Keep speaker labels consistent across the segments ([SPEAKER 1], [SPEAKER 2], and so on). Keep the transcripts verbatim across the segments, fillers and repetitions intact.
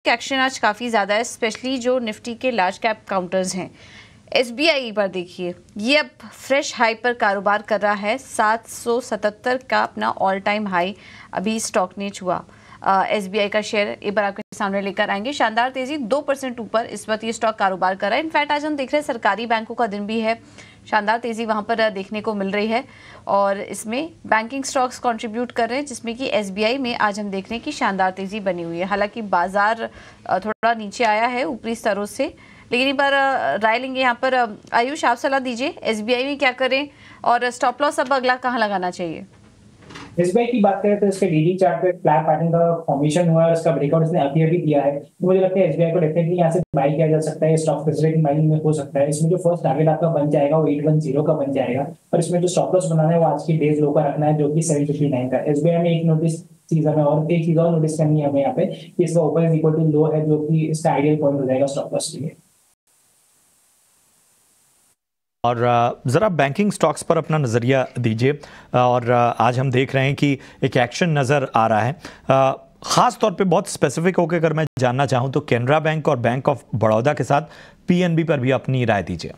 [SPEAKER 1] Action आज काफ़ी ज़्यादा है, स्पेशली जो निफ्टी के लार्ज कैप काउंटर्स हैं। एसबीआई पर देखिए, ये अब फ्रेश हाई पर कारोबार कर रहा है। सात सौ सतहत्तर का अपना ऑल टाइम हाई अभी स्टॉक ने छुआ। एसबीआई का शेयर एक बार आपके सामने लेकर आएंगे। शानदार तेजी, दो परसेंट ऊपर इस वक्त ये स्टॉक कारोबार कर रहा है। इनफैक्ट आज हम देख रहे हैं सरकारी बैंकों का दिन भी है, शानदार तेजी वहां पर देखने को मिल रही है और इसमें बैंकिंग स्टॉक्स कंट्रीब्यूट कर रहे हैं, जिसमें कि एसबीआई में आज हम देख रहे हैं कि शानदार तेजी बनी हुई है। हालांकि बाजार थोड़ा नीचे आया है ऊपरी स्तरों से, लेकिन एक बार राय लेंगे यहाँ पर। आयुष, आप सलाह दीजिए, एसबीआई में क्या करें और स्टॉप लॉस अब अगला कहाँ लगाना चाहिए?
[SPEAKER 2] एसबीआई की बात करें तो इसके डीडी चार्ट पे फ्लैट पैटर्न का फॉर्मेशन हुआ है, उसका ब्रेकआउट इसने अभी अभी दिया है। तो मुझे लगता है एसबीआई को डेफिनेटली यहाँ से बाई किया जा सकता है। स्टॉक फैसिलिटी माइनिंग में हो सकता है। इसमें जो फर्स्ट टारगेट आपका बन जाएगा वो एट वन जीरो का बन जाएगा, और इसमें जो स्टॉप लॉस बनाना है वो आज की डेज लो का रखना है, जो कि सेवन फिफ्टी नाइन का। एसबीआई में एक नोटिस चीज हमें और एक चीज और नोटिस करनी है हमें यहाँ पे कि इसका open is equal to low है, जो कि इसका आइडियल पॉइंट हो जाएगा स्टॉप लॉस के लिए।
[SPEAKER 3] और ज़रा बैंकिंग स्टॉक्स पर अपना नज़रिया दीजिए। और आज हम देख रहे हैं कि एक एक्शन नज़र आ रहा है, ख़ास तौर पे बहुत स्पेसिफिक होकर अगर मैं जानना चाहूँ तो कैनरा बैंक और बैंक ऑफ बड़ौदा के साथ पीएनबी पर भी अपनी राय दीजिए।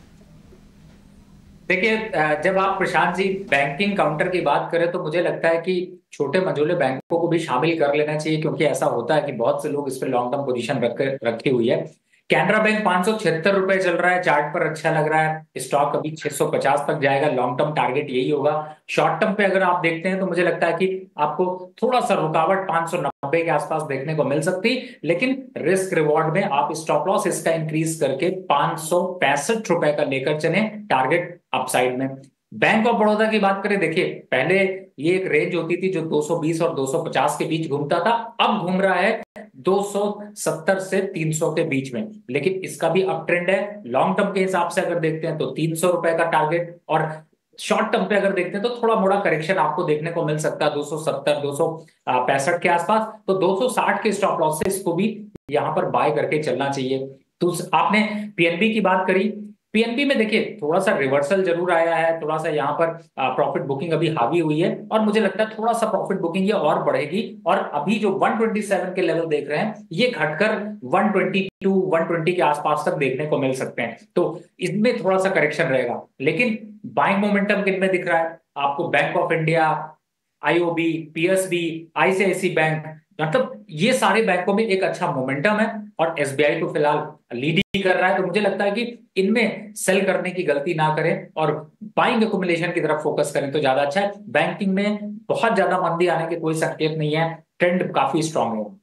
[SPEAKER 4] देखिए, जब आप प्रशांत जी बैंकिंग काउंटर की बात करें तो मुझे लगता है कि छोटे मझोले बैंकों को भी शामिल कर लेना चाहिए, क्योंकि ऐसा होता है कि बहुत से लोग इस पर लॉन्ग टर्म पोजीशन रख रखी हुई है। कैनरा बैंक पांच सौ छिहत्तर रुपए चल रहा है, चार्ट पर अच्छा लग रहा है। स्टॉक अभी छह सौ पचास तक जाएगा, लॉन्ग टर्म टारगेट यही होगा। शॉर्ट टर्म पे अगर आप देखते हैं तो मुझे लगता है कि आपको थोड़ा सा रुकावट पांच सौ नब्बे के आसपास देखने को मिल सकती, लेकिन रिस्क रिवॉर्ड में आप स्टॉप लॉस इसका इंक्रीज करके पांच सौ पैंसठ रुपए का लेकर चले, टारगेट अपसाइड में। बैंक ऑफ बड़ौदा की बात करें, देखिए पहले ये एक रेंज होती थी जो दो सौ बीस और दो सौ पचास के बीच घूमता था, अब घूम रहा है दो सौ सत्तर से तीन सौ के बीच में, लेकिन इसका भी अप ट्रेंड है। लॉन्ग टर्म के हिसाब से अगर देखते हैं तो तीन सौ रुपए का टारगेट, और शॉर्ट टर्म पे अगर देखते हैं तो थोड़ा मोड़ा करेक्शन आपको देखने को मिल सकता है दो सौ सत्तर दो सौ पैंसठ के आसपास। तो दो सौ साठ के स्टॉप लॉस से इसको भी यहां पर बाय करके चलना चाहिए। तो आपने पीएनबी की बात करी, पीएनबी में देखिए थोड़ा सा रिवर्सल जरूर आया है, थोड़ा सा यहाँ पर प्रॉफिट बुकिंग अभी हावी हुई है, और मुझे लगता है थोड़ा सा प्रॉफिट बुकिंग ये और बढ़ेगी। और अभी जो एक सौ सत्ताईस के लेवल देख रहे हैं ये घटकर एक सौ बाईस, एक सौ बीस के आसपास तक देखने को मिल सकते हैं। तो इसमें थोड़ा सा करेक्शन रहेगा, लेकिन बाइंग मोमेंटम किन में दिख रहा है आपको? Bank of India, IOB, PSB, ICICI bank, मतलब ये सारे बैंकों में एक अच्छा मोमेंटम है, और एसबीआई तो फिलहाल लीड ही कर रहा है। तो मुझे लगता है कि इनमें सेल करने की गलती ना करें और बाइंग एक्युमुलेशन की तरफ फोकस करें तो ज्यादा अच्छा है। बैंकिंग में बहुत ज्यादा मंदी आने के कोई संकेत नहीं है, ट्रेंड काफी स्ट्रांग है।